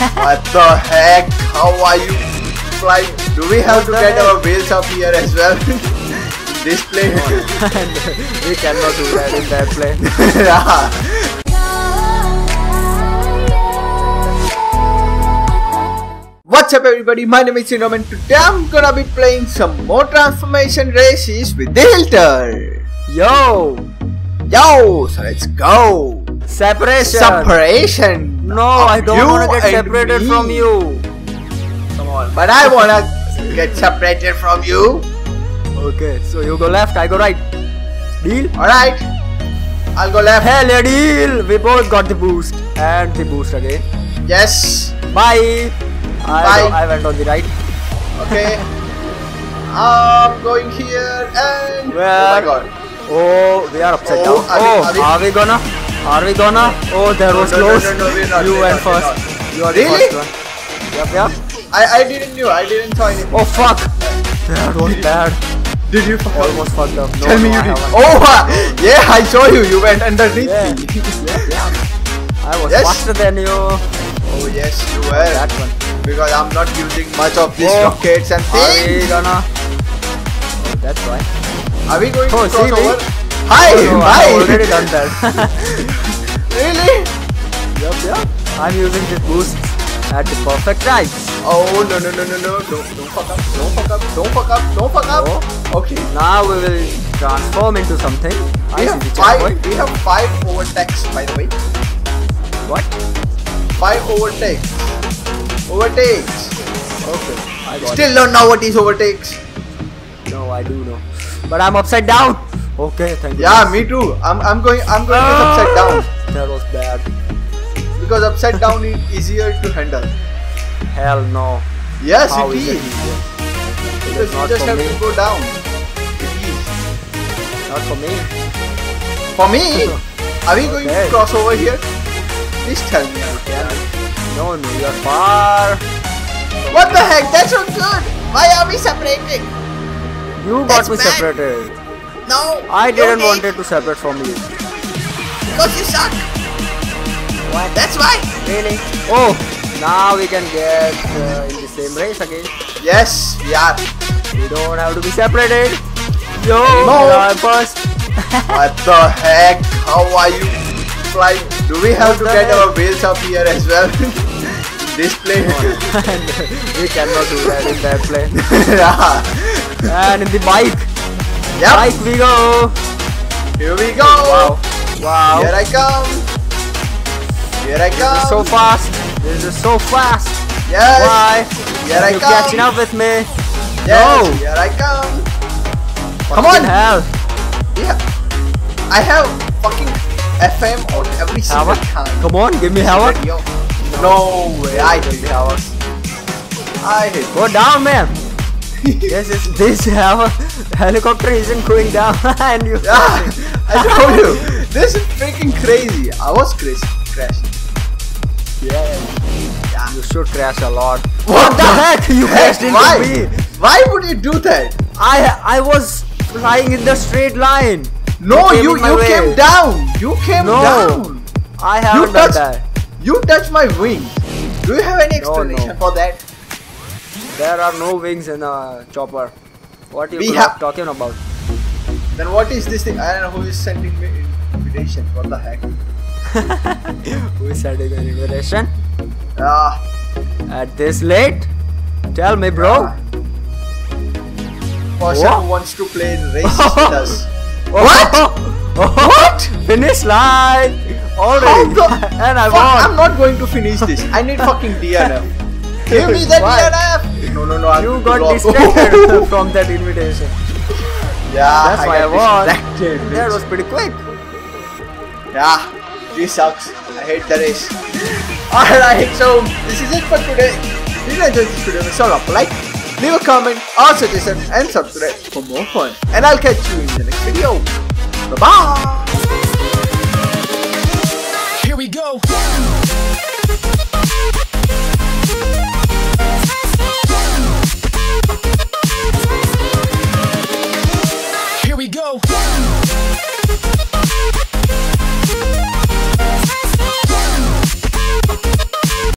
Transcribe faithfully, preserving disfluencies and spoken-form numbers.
What the heck? How are you flying? Do we have to get our wheels up here as well? This plane? We cannot do that in that plane. Yeah. What's up everybody, my name is Sinom and today I'm gonna be playing some more transformation races with the Hilter. Yo! Yo! So let's go! Separation! Separation! No, I don't wanna get separated me. from you. Come on, but I wanna get separated from you. Okay, so you go left, I go right. Deal? Alright. I'll go left. Hell yeah, deal! We both got the boost. And the boost again. Yes. Bye! I, Bye. I went on the right. Okay. I'm going here and... Where? Oh my god. Oh, we are upside Oh, down. are we- oh, are we- are we gonna? Are we gonna? Oh, that No, was no, no, close. no, no, we're not, you we're went not, we're first. not. You are Really? the first one. Yep, yep. I, I didn't know. I didn't saw anything. Oh fuck! That was bad. Did you fuck up? Almost fucked up. No, Tell me no, you I did. haven't. Oh, uh, yeah, I saw you. You went underneath Yeah. me. Yeah, yeah. I was Yes. faster than you. Oh, yes, you Oh, were. that one. Because I'm not using much of these Oh. rockets and Are we things. gonna? Oh, that's right. Are we going Oh, to see cross me? over? Hi, Oh, no, bye. I've already done that. Really? Yup, yup. I'm using this boost at the perfect time. Oh, no, no, no, no, no. Don't, don't fuck up. Don't fuck up. Don't fuck up. Don't fuck up. Oh. Okay. Now we will transform into something. We I have see the five. checkpoint. We have five overtakes, by the way. What? Five overtakes. Overtakes. Okay. I got Still don't know what is overtakes. it. No, I do know. But I'm upside down. Okay, thank you. Yeah, me too. I'm I'm going I'm going this upside down That was bad. because upside down is easier to handle. Hell no. Yes, How it is is. it easier? It Because is you not just for have me. to go down. It is. Not for me. For me, are we going Okay. to cross over here? Please tell me. I can. No, no, you're far. What the heck? That's not good. Why are we separating? You got That's me bad. separated. No. I didn't don't want take- it to separate from you. Because you suck. What? That's why. Really? Oh, now we can get uh, in the same race again. Yes, we are. We don't have to be separated. Yo, No. I'm first. What the heck? How are you flying? Do we have What to the get heck? our wheels up here as well? This plane. We cannot do that in that plane. Yeah. And in the bike. Yep. Bike we go. Here we go. Wow. Wow. Here I come. Here I This come. is so fast. This is so fast. Yes. Why? Here I you come. catching up with me? Yes. No. Here I come. Come Fucking on. hell. Yeah. I have fucking F M on every single Hava? time. Come on, give me Hava. Radio. No way. I hate Hava. I hate. Go down, man. This is this Hava helicopter isn't going down, and you. Yeah. I told you. This is freaking crazy. I was crazy. Crashing. Yeah. Yeah. You should crash a lot. What the heck? You Heck, crashed into why? me. Why would you do that? I I was flying in the straight line. No, came you in my you way. came down. You came No. down. I You haven't done touched. that. You touched my wings. Do you have any No, explanation no. for that? There are no wings in a chopper. What you We are have- talking about? Then what is this thing? I don't know who is sending me invitation. What the heck? Who is sending an invitation Ah, at this late? Tell me, bro. ah. Person What? who wants to play race with us. What? What? Finish line How already, the and I fuck? I'm won. not going to finish this. I need fucking D N F. Give me the Why? D N F. No, no, no. I'm You too got low. distracted from that invitation. Yeah, That's I why I got won. distracted, That bitch. was pretty quick. Yeah, this sucks. I hate the race. Alright, so this is it for today. If you enjoyed this video, make sure to like, leave a comment or suggestion and subscribe for more fun. And I'll catch you in the next video. Bye bye.